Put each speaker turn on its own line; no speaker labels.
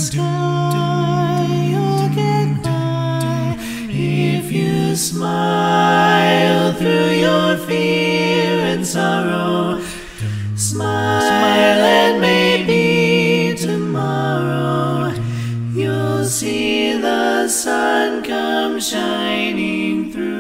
sky, you'll get by. If you smile through your fear and sorrow, smile and maybe tomorrow you'll see the sun come shining through.